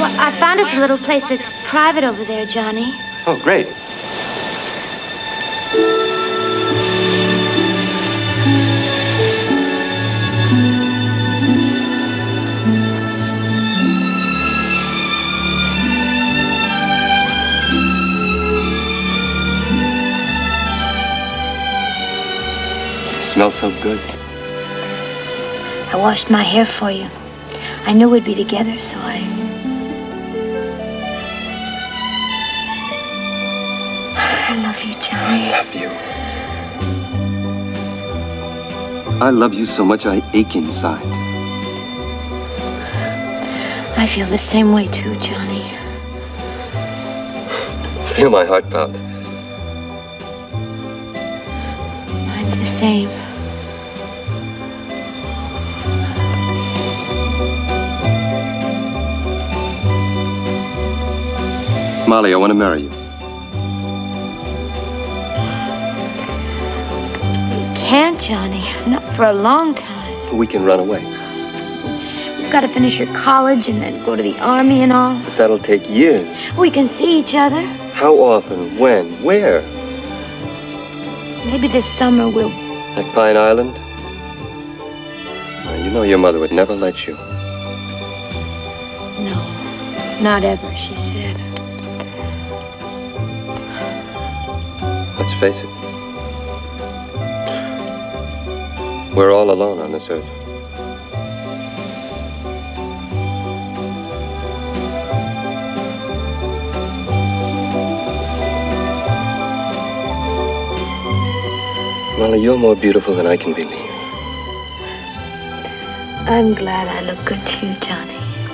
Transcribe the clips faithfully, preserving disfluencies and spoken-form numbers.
Well, I found us a little place that's private over there, Johnny. Oh, great. You smell so good. I washed my hair for you. I knew we'd be together, so I... I love you, Johnny. I love you. I love you so much I ache inside. I feel the same way, too, Johnny. Feel my heart pound. Mine's the same. Molly, I want to marry you. You can't, Johnny. Not for a long time. We can run away. We've got to finish your college and then go to the army and all. But that'll take years. We can see each other. How often? When? Where? Maybe this summer we'll... At Pine Island? Well, you know your mother would never let you. No, not ever, she said. Let's face it. We're all alone on this earth. Molly, you're more beautiful than I can believe. I'm glad I look good too, Johnny.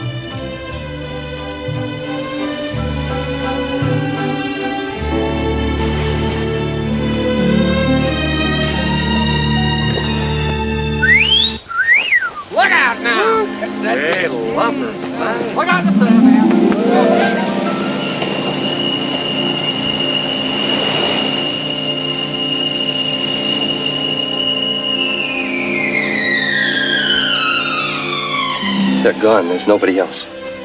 Look out now! It's that Hey, bitch. lovers, man. Look out the sand, man. They're gone. There's nobody else.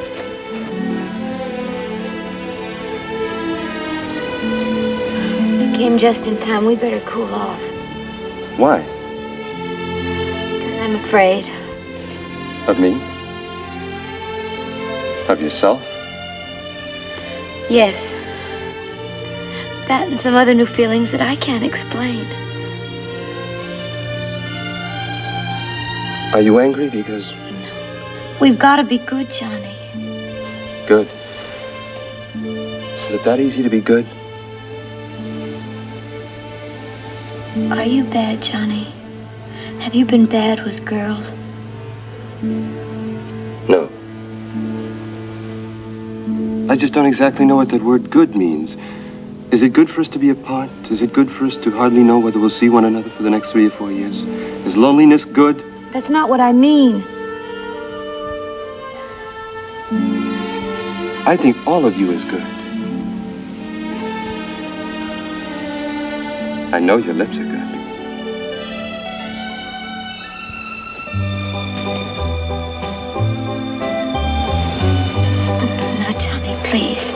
You came just in time. We better cool off. Why? Because I'm afraid. Of me? Of yourself? Yes. That and some other new feelings that I can't explain. Are you angry because... We've got to be good, Johnny. Good? Is it that easy to be good? Are you bad, Johnny? Have you been bad with girls? No. I just don't exactly know what that word good means. Is it good for us to be apart? Is it good for us to hardly know whether we'll see one another for the next three or four years? Is loneliness good? That's not what I mean. I think all of you is good. I know your lips are good. Now, Johnny, please.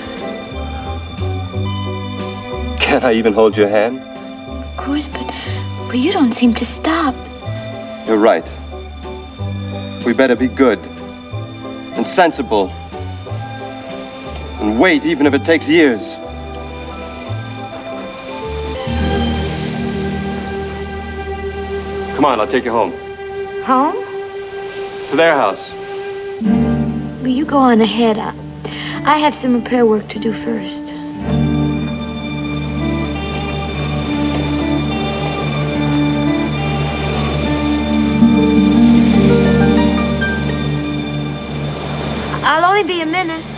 Can't I even hold your hand? Of course, but, but you don't seem to stop. You're right. We better be good and sensible and wait, even if it takes years. Come on, I'll take you home. Home? To their house. Well, you go on ahead. I, I have some repair work to do first. I'll only be a minute.